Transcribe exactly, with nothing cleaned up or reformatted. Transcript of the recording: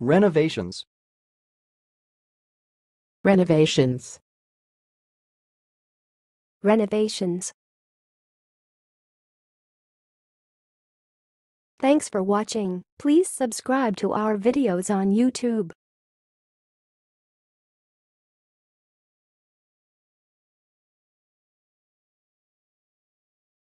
Renovations. Renovations. Renovations. Thanks for watching. Please subscribe to our videos on YouTube.